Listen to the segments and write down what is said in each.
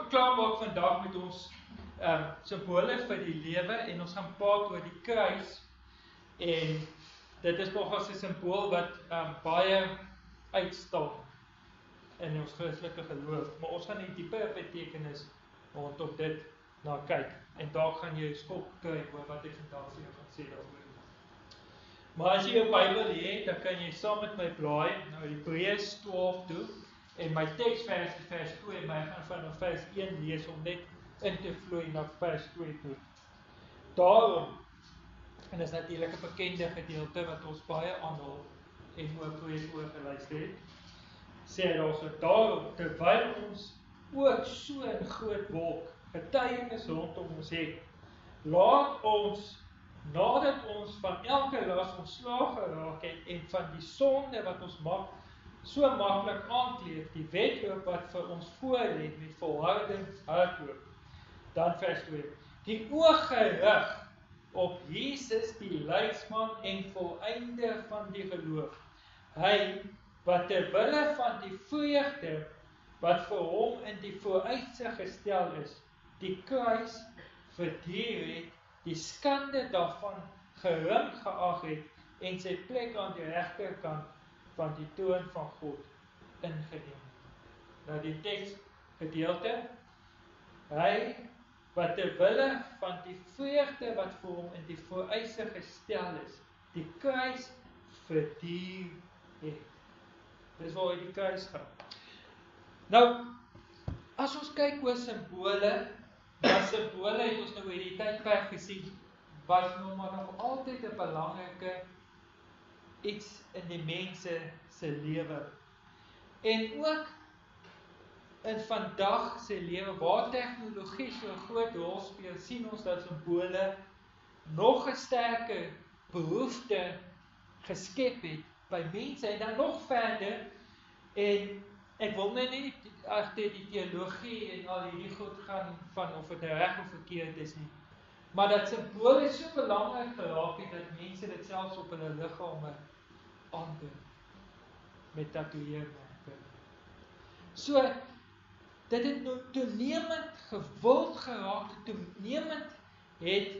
klaarmaak vandag met ons simbole vir die lewe en ons gaan praat oor die kruis en dit is nogals 'n simbool wat baie uitstaan in ons Christelike geloof, maar ons gaan die dieper betekenis rondom dit na kyk en daar gaan jy 'n skok kry oor wat ek vandag vir jou gaan sê daaroor. Maar as jy jou Bybel het, dan kan jy saam met my blaai na Hebreërs 12 toe en my teksvers is vers 2, maar ek gaan vanaf vers 1 lees om net in te vloei na vers 2 toe. Daarom, en dit is natuurlik 'n bekende gedeelte wat ons baie aanhaal en ook geluister het, sê daar so, daarom, terwyl ons ook so 'n groot wolk getuienis rondom ons het, laat ons, nadat ons van elke las ontslae geraak het en van die sonde wat ons so maklik aankleef, die wedloop wat vir ons voor lê met volharding hardloop. Dan vers 2. Die oog gerig op Jesus, die leidsman en volleinder van die geloof. Hy wat ter wille van die vreugde wat vir hom in die vooruitsig gestel is, die kruis verduur het, die skande daarvan gering geag het en sy plek aan die regterkant van die troon van God ingeneem het. Nou die teksgedeelte, hy wat ter wille van die vreugde wat vir hom in die vooruitsig gestel is, die kruis verduur het. Dis waar hy die kruis gaan. Nou, as ons kyk oor simbole, dan simbole het ons nou oor die tydperk gesien, was nou maar nog altyd 'n belangrike iets in die mense se lewe. En ook in vandag se lewe, waar tegnologie so 'n groot rol speel, sien ons dat simbole nog 'n sterker behoefte geskep het by mense en dan nog verder. En ek wil nou nie agter die teologie en al hierdie goed gaan van of dit reg of verkeerd is nie. Maar dat simbole so belangrik geraak het dat mense dit selfs op hulle liggame aandoen met tatoeëermerke. So dit het nou toenemend gewild geraak, toenemend het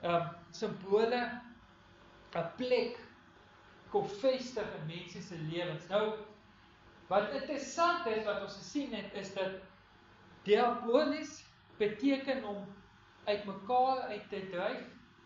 simbole 'n plek kom vestig in mense se lewens. Nou, wat interessant is, wat ons gesien het, is dat diabolis beteken om uit mekaar uit te dryf,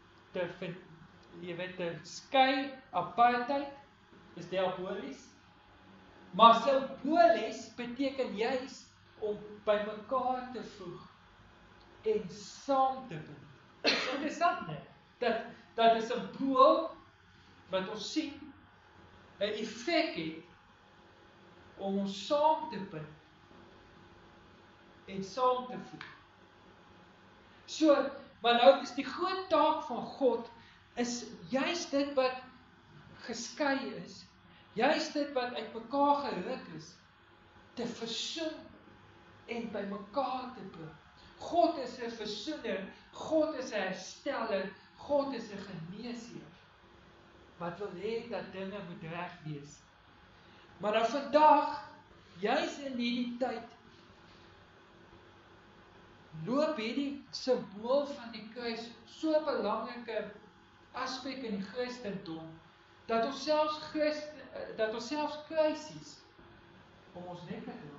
te skei, apartheid, is diabolis. Maar simbolies beteken juis om by mekaar te voeg en saam te bind. Dit is interessant, nee? Dat 'n simbool wat ons sien 'n effek het om ons saam te bind en saam te voeg. So, maar nou is die groot taak van God is juist dit wat geskei is, juist dit wat uit mekaar geruk is, te versoen en by mekaar te bring. God is 'n versoener, God is 'n hersteller, God is 'n geneesheer, wat wil hê dat dinge moet reg wees. Maar nou vandag, juis in hierdie tyd, loop hierdie simbool van die kruis so 'n belangrike aspek in die Christendom, dat ons selfs kruisies om ons nek te dra.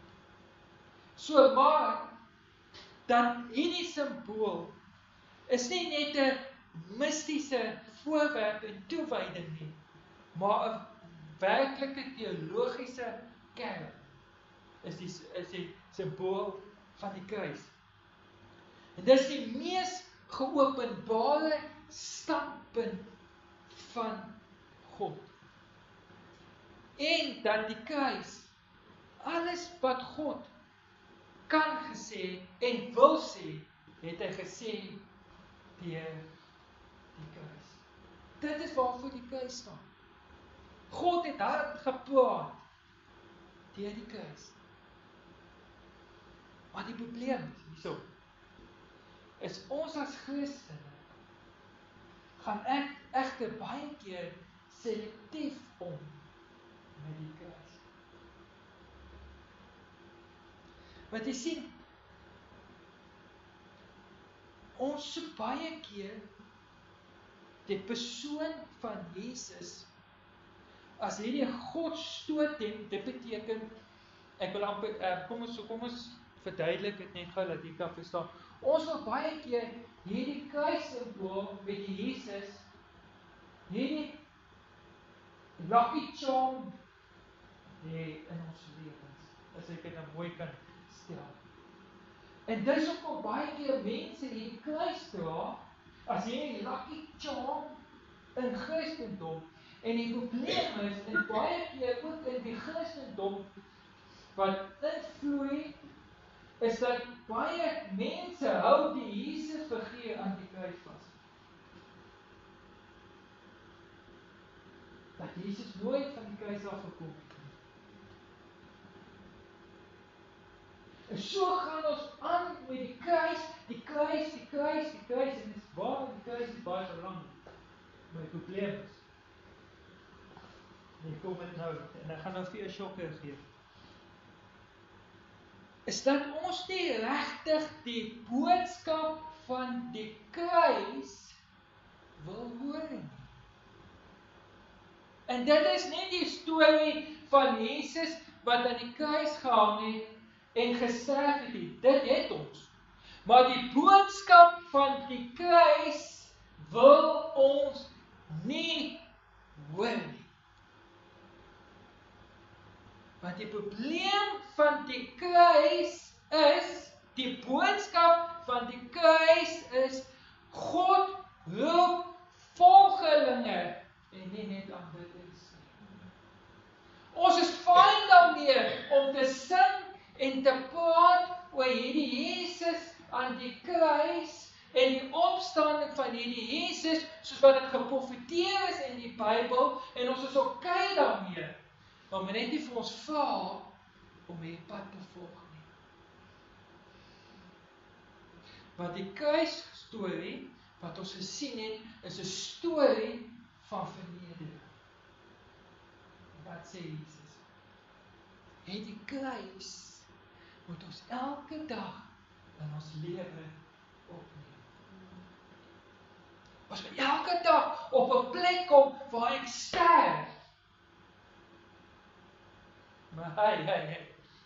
So maar, dat hierdie simbool is nie net 'n mistiese voorwerp en toewyding nie, maar 'n werklike teologiese kern is die simbool van die kruis. En dis die mees geopenbare standpunt van God. En dat die kruis, alles wat God kan gesê en wil sê, het hy gesê deur die kruis. Dit is waarvoor die kruis staan. God het hard gepraat deur die kruis. Maar die probleem hierso is ons as Christene gaan egter baie keer selektief om met die kruis. Want jy sien, ons so baie keer die persoon van Jesus as hierdie God stoot dit beteken, ek wil amper, kom ons verduidelik dit net gou dat jy kan verstaan. Ons wil baie keer hierdie kruissimbool met die Jesus, hierdie lucky charm in ons lewens, as ek dit nou mooi kan stel. En dis ook baie keer mense hierdie kruis dra, as hierdie lucky charm in Christendom, en die probleem is, en baie keer ook in die Christendom, wat invloei, is dat baie mense hou die Jesus figuur aan die kruis vas. Dat Jesus nooit van die kruis afgekom het. En so gaan ons aan met die kruis, en dis waarom die kruis is baie belangrijk. Maar die probleem is, en ek kom dit nou, en ek gaan nou vir 'n shocker gee, is dat ons nie regtig die boodskap van die kruis wil hoor nie. En dit is nie die storie van Jesus wat aan die kruis gehang het en gesterf het nie. Dit het ons. Maar die boodskap van die kruis wil ons nie hoor nie. Want die probleem van die kruis is, die boodskap van die kruis is, God roep volgelinge en nie net aanbidders. Ons is fyn daarmee om te sing en te praat oor hierdie Jesus aan die kruis en die opstanding van hierdie Jesus, soos wat dit geprofeteer is in die Bybel, en ons is okay daarmee. Maar men net nie vir ons vra om hierdie pad te volg nie. Want die kruisstorie wat ons gesien het, is 'n storie van vernedering. Wat sê Jesus? Die kruis moet ons elke dag in ons lewe opneem. Ons moet elke dag op 'n plek kom waar ek sterf. Maar hey.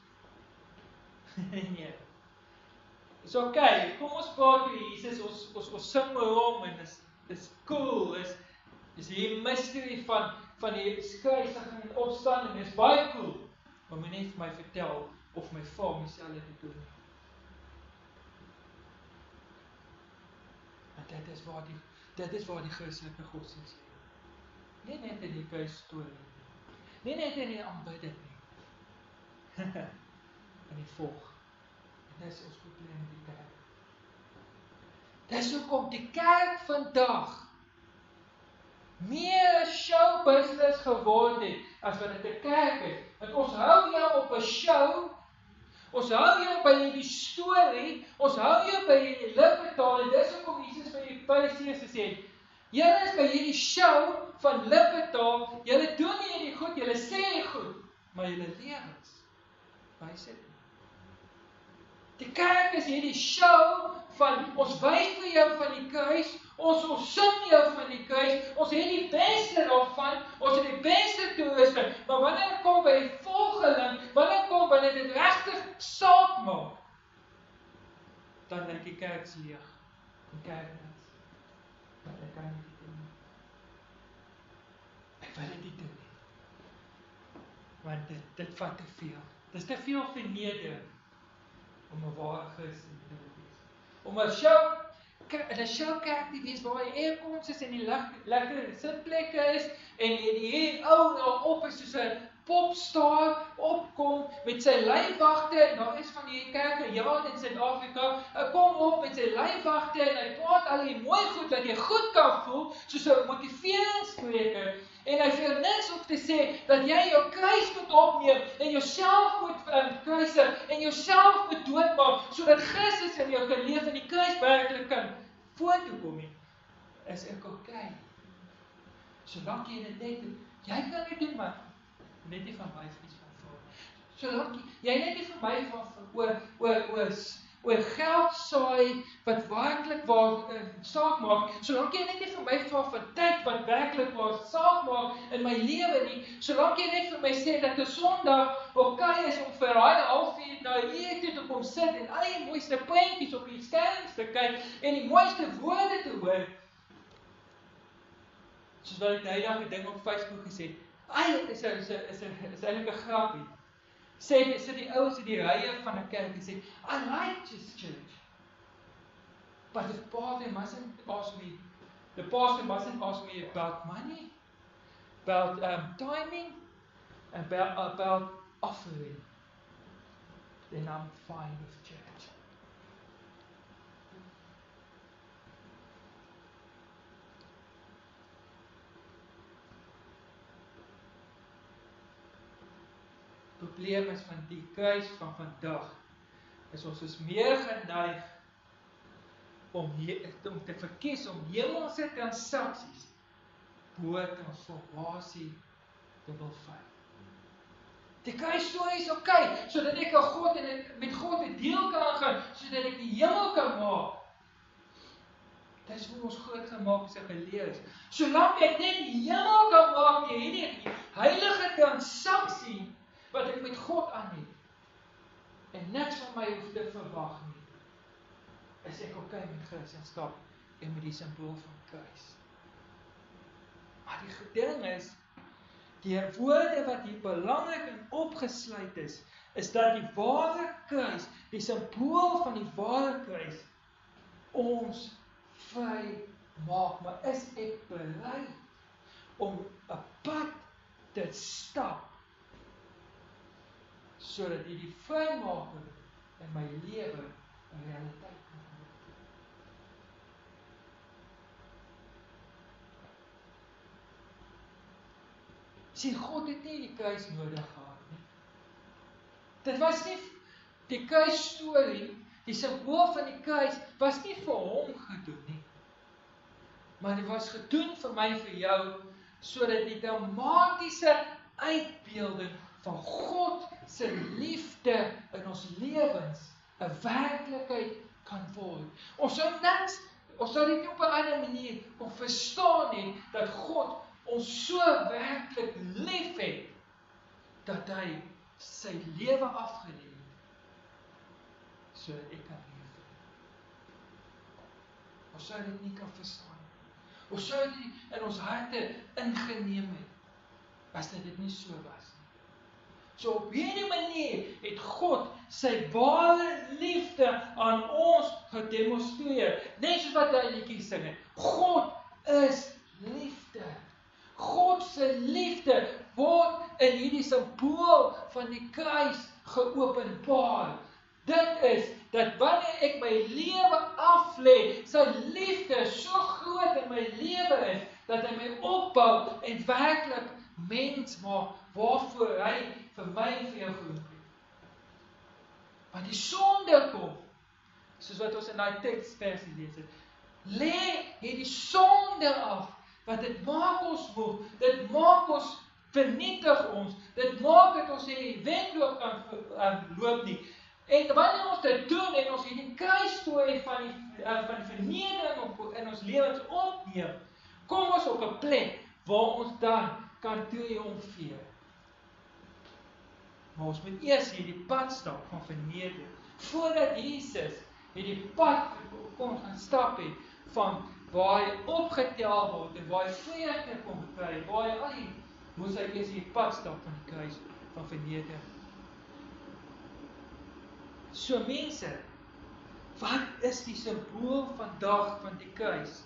Nee. Is okay, kom ons praat oor Jesus, ons sing oor hom, en is cool, is die mystery van die kruisiging en opstanding, is baie cool, maar moet net vir my vertel, of my vra myself te doen. En dit is waar die Christelike godsdienst lê. Nie net in die kruisstorie, nie net in die aanbidding nie. En die volg. En dis ons probleem met die kerk. Dis hoekom die kerk vandag meer show business geword het, as wat dit 'n kerk is. Want ons hou jou op 'n show, ons hou jou by die storie, ons hou jou by die lippetaal, en dis hoekom Jesus vir die Fariseërs gesê het, julle is by hierdie show van lippetaal, julle doen hierdie goed, julle sê goed, maar julle lewens wys dit nie. Die kerk is hierdie show van, ons wys vir jou van die kruis, ons sing jou van die kruis, ons het die beste daarvan, ons het die beste toerusting, maar wanneer het kom by die volgeling, wanneer dit regtig saak maak, dan lyk die kerk leeg, die kerk net, want ek kan nie doen nie. Ek wil dit nie doen nie, want dit vat te veel. Dit is te veel vernedering om 'n ware Christen te wees. Om 'n showkerk te wees waar die aircons is en die lekker sitplekke is en die ou daar op is soos 'n popstar opkom met sy lynwagte, en daar is van die kerke in Suid-Afrika, hy kom op met sy lynwagte en hy praat al die mooi goed dat jy goed kan voel, soos 'n motiveringsspreker, en hy vir niks op te sê dat jy jou kruis moet opneem en jouself moet kruisig en jouself moet doodmaak, sodat Christus in jou kan leef en die kruis werklik kan vorentoe kom nie, is ek okay. Solank jy dit net doen, jy kan dit doen, maar net nie van my iets van voor. Solank jy net nie vir my van oor geld saai, wat werklik waar saak maak, solank jy net nie vir my vra van tyd wat werklik waar saak maak in my lewe nie, solank jy net vir my sê dat 'n Sondag okay is om vir daai halfuur na 'n uur toe te kom sit en al die mooiste prentjies op die skerms te kyk en die mooiste woorde te hoor. Soos wat ek die dag 'n ding op Facebook gesê, is eintlik 'n grappie. Sit die ouens in die rye van 'n kerk en sê, I like this church. But the pastor mustn't ask me about money, about timing, about offering. Then I'm fine with church. Het probleem is van die kruis van vandag, is ons is meer geneig om te verkies om hemelse transaksies bo transformasie te wil vat. Die kruisstorie is okay, sodat ek met God 'n deel kan gaan, sodat ek die hemel kan maak. Dis hoe ons groot gemaak is en geleer is. Solank ek net die hemel kan maak, jy hierdie heilige transaksie wat ek met God aan het, en niks van my hoef te verwag nie, is ek okay met Christendom en met die simbool van kruis. Maar die ding is, die woorde wat hier belangrik en opgesluit is dat die ware kruis, die simbool van die ware kruis, ons vry maak. Maar is ek bereid om 'n pad te stap, sodat die vrymaking in my lewe 'n realiteit kan word? Sien, God het nie die kruis nodig gehad nie. Dit was nie die kruisstorie, die simbool van die kruis was nie vir hom gedoen nie. Maar dit was gedoen vir my en vir jou, sodat die dramatiese uitbeelding van God se liefde in ons lewens 'n werklikheid kan word. Ons sou dit nie op 'n ander manier kon verstaan nie, dat God ons so werklik lief het, dat hy sy lewe afgelê het, sodat ek kan leef. Ons sou dit nie kan verstaan nie. Ons sou dit in ons harte ingeneem het, as dit nie so was nie. So op hierdie manier het God sy ware liefde aan ons gedemonstreer. Net soos wat hy liedjie sing het. God is liefde. God se liefde word in hierdie simbool van die kruis geopenbaar. Dit is, dat wanneer ek my lewe aflê, sy liefde so groot in my lewe is, dat hy my opbou en werklik mens maak, waarvoor hy vir my en vir jou geroep het. Want die sonde kom, soos wat ons in daai teksversie lees het, lê hierdie sonde af, want dit maak ons moeg, dit maak ons vernietig ons, dit maak dat ons nie wedloop kan loop nie. En wanneer ons dit doen en ons hierdie kruisstorie van vernedering in ons lewens opneem, kom ons op 'n plek waar ons dan kan triomfeer. Maar ons moet eers hierdie pad stap van vernedering, voordat Jesus hierdie pad kon gaan stap het, van waar hy opgetel word, en waar hy vreugde kon kry, waar hy moes hy eers hierdie pad stap van die kruis, van vernedering. So mense, wat is die simbool vandag van die kruis?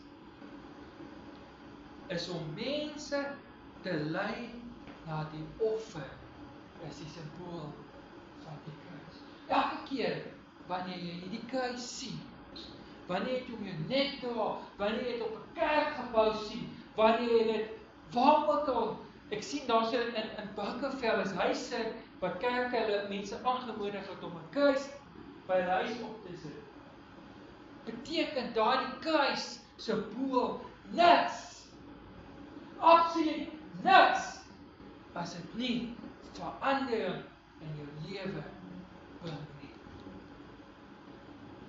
Is om mense te lei na die offer, is die simbool van die kruis. Elke keer, wanneer jy die kruis sien, wanneer jy om jou nek dra, wanneer jy dit op 'n kerkgebou sien, wanneer jy dit, waar ook al, ek sien daar so in Bougainville is huise, wat kerke hulle mense aangemoedig het om 'n kruis by hulle huis op te sit. Beteken daardie kruis simbool niks, absoluut niks, as dit nie verandering in jou lewe bring nie.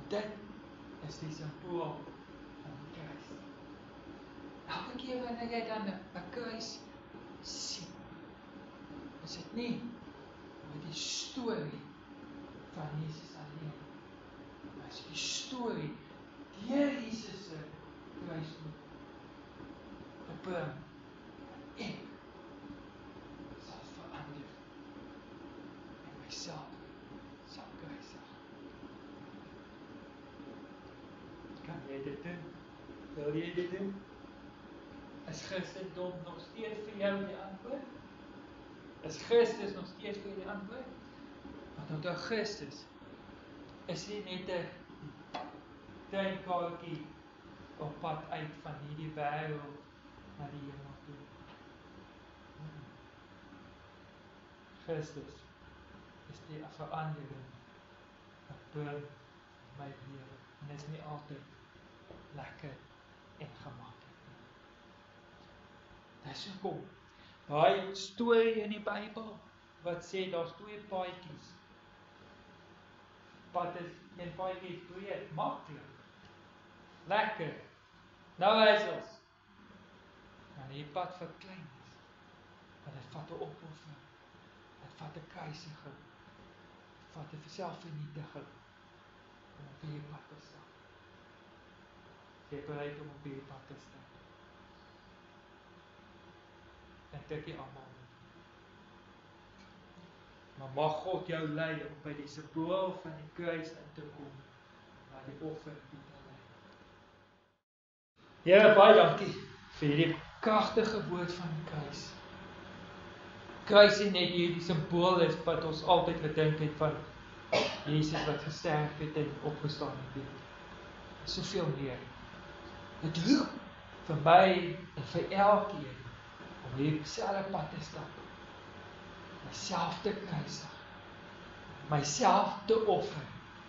Dit is die simbool van die kruis. Elke keer wanneer jy dan 'n kruis sien, is dit nie oor die storie van Jesus alleen, maar is die storie deur Jesus se kruisdood bring. Ek sal verander en myself sal kruisig. Kan jy dit doen? Wil jy dit doen? Is Christendom nog steeds vir jou die antwoord? Is Christus nog steeds vir jou die antwoord? Want onthou, Christus is nie net 'n treinkaartjie op pad uit van hierdie wêreld na die hemel toe. Christus is die verandering wat bring my lewe. En dit is nie altyd lekker en gemaklik nie. Dis hoekom daai storie in die Bybel wat sê daar's twee paadjies. Pad is een paadjie is breed, maklik, lekker, nou wysels. En die pad vir klein is, want dit vat 'n opoffering, dit vat 'n kruisiging, dit vat 'n selfvernietiging om op hierdie pad te stap. Jy is bereid om op hierdie pad te stap. En dit is almal. Maar mag God jou lei om by die simbool van die kruis in te kom, waar die offer die te lei. Here, baie dankie vir hierdie kragtige woord van die kruis. Kruis is net hierdie simbool is wat ons altyd gedink het van Jesus wat gesterf het en opgestaan het. Soveel meer. Dit roep vir my en vir elkeen om hierdie selfde pad te stap. Myself te kruisig, myself te offer,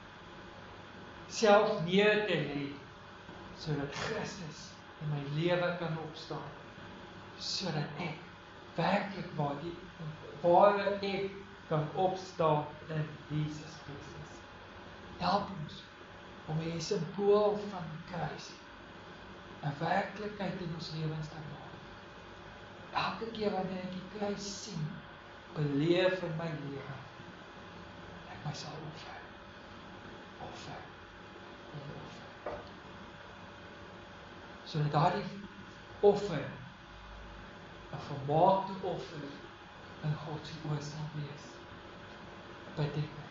self neer te lê, sodat Christus in my lewe kan opstaan, sodat ek werklik waar ek kan opstaan in Jesus Christus. Help ons om hierdie simbool van die kruis 'n werklikheid in ons lewens te maak. Elke keer wanneer ek die kruis sien, beleef in my lewe, ek my sal offer en offer. Sodat daardie offer 'n volmaakte offer in God se oë sal wees. Bid ek.